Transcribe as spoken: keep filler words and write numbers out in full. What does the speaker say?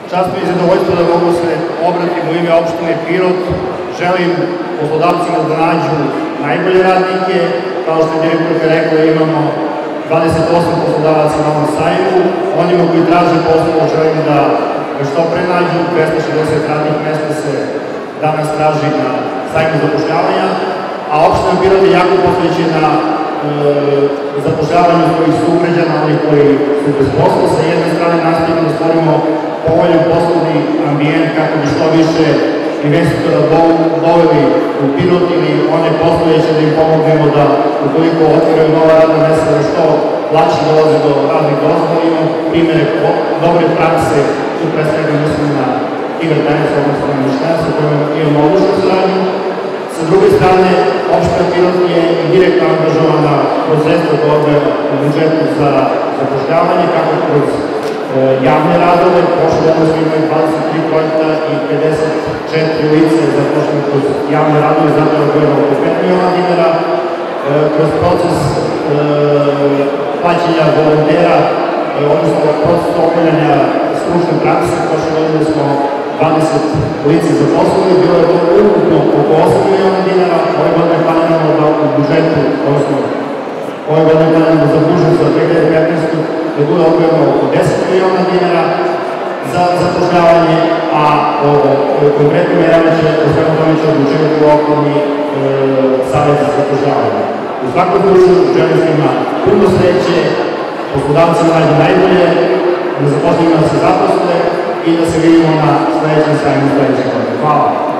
Čast mi je zadovoljstvo da mogu se obratiti u ime opštine Pirot. Želim poslodavcima da nađu najbolje radnike. Kao što je direktorka rekla, imamo dvadeset osam poslodavaca na ovom sajmu. Onima koji traže posao želim da što pre nađu. dvesta šezdeset radnih mesta se danas traži na sajmu zapošljavanja, a opština Pirot je jako posvećena zapošljavanju svojih sugrađana, onih koji su bez posla. Sa jedne strane nastavimo da stvorimo povoljan poslovni ambijent kako bi što više investitora doveli u Pirot ili one postojeće da im pomognemo da ukoliko otvoraju nova radna mesta da što lakše dolaze do radnih dozvola. Imamo primere dobre prakse, tu pre svega mislim na Iver Tajnic, odnosno na Mišljana, sa kojima imamo odličnu saradnju. Sa druge strane, opština Pirot je i direktno angažovana kroz sredstva koja odvaja u budžetu za zapošljavanje, kako kroz javne radove. Prošle godine smo imali dvadeset tri projekta i pedeset četiri lice zapošljene kroz javne radove, zato je odvojeno oko pet miliona dinara. Kroz proces plaćanja volontera, odnosno proces obavljanja stručne prakse, prošle godine smo dvadeset lice zaposlili, bilo je to ukupno oko osam miliona dinara. Ove godine planiramo da u budžetu, odnosno ove godine planiramo za budžet za dve hiljade petnaestu. da bude odvojeno oko deset miliona dinara za zapošljavanje, a o konkretnim merama će o svemu tome će odlučivati lokalni savjet za zapošljavanje. U svakom slučaju želim svima puno sreće, poslodavcima nađe najbolje, da zaposlenima se zaposle i da se vidimo na sledećem sajmu sledećeg godine. Hvala.